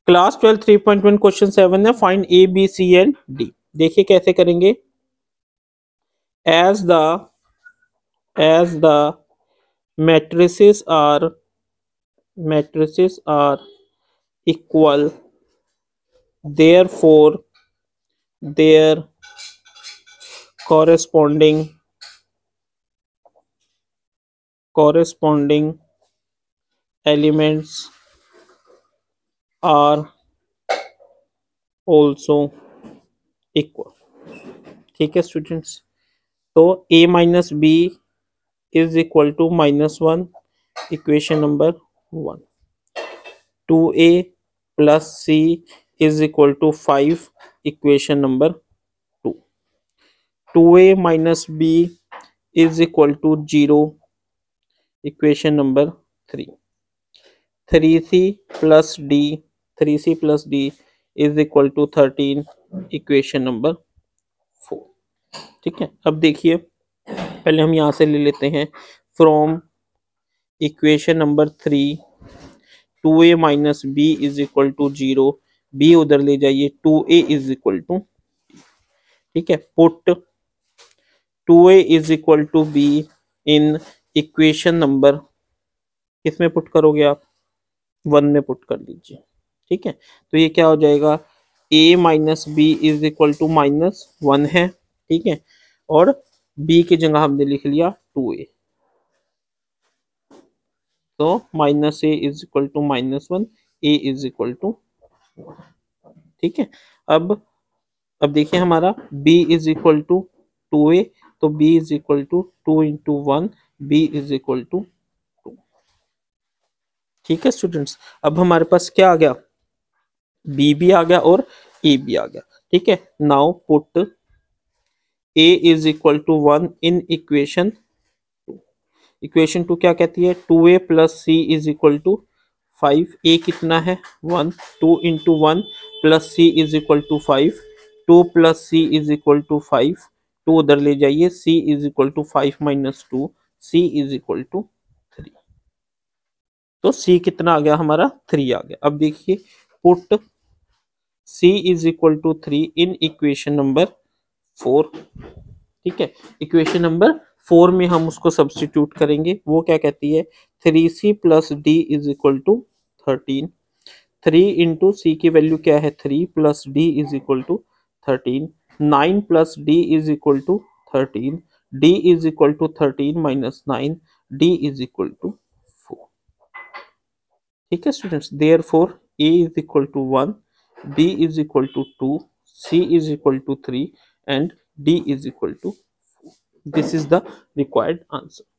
Class 12 3.1 question 7 है, find A B C and D. देखिए कैसे करेंगे। As the matrices are equal, therefore their corresponding elements are also equal। ठीक है students, तो a minus B is equal to -1, equation number 1। 2a plus c is equal to 5, equation number 2। 2a minus b is equal to 0, equation number 3। 3c plus d is equal to 13, equation number 4। ठीक है, अब देखिए पहले हम यहां से ले लेते हैं from equation number 3 2a minus B is equal to 0, B उधर ले जाइए, 2a इज इक्वल टू, ठीक है, put 2a is equal to B in equation number, किसमें पुट करोगे आप, 1 में पुट कर दीजिए। ठीक है, तो ये क्या हो जाएगा, a minus B is equal to -1 है। ठीक है, और b की जगह हमने लिख लिया 2a, तो minus a is equal to -1, a is equal to 1। ठीक है, अब देखिए हमारा b is equal to 2a, तो b is equal to 2 into 1, b is equal to 2। ठीक है स्टूडेंट्स, अब हमारे पास क्या आ गया, b भी आ गया और a भी आ गया। ठीक है, now put a is equal to 1 in equation 2। Equation 2 क्या कहती है, 2a plus c is equal to 5। a कितना है 1, 2 into 1 plus c is equal to 5, 2 plus c is equal to 5, 2 उधर ले जाइए, c is equal to 5 minus 2, c is equal to 3। तो c कितना आ गया हमारा 3 आ गया। अब देखिए put c is equal to 3 in equation number 4। ठीक है, इक्वेशन नंबर 4 में हम उसको सब्स्टिट्यूट करेंगे, वो क्या कहती है 3c plus d is equal to 13। 3 into C की वैल्यू क्या है 3 plus d is equal to 13, 9 plus d is equal to 13, d is equal to 13 minus 9, d is equal to 4। ठीक है students, therefore a is equal to 1, b is equal to 2, c is equal to 3 and d is equal to 4. This is the required answer.